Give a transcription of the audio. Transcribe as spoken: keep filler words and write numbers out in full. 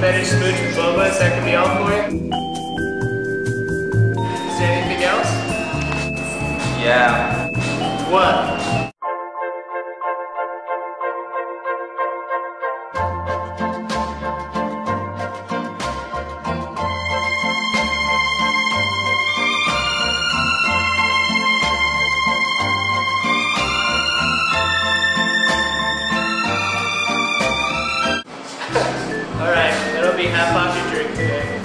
Spanish smooch with boba, is that gonna be all for you? Is there anything else? Yeah. What? Alright, that'll be half off your drink today.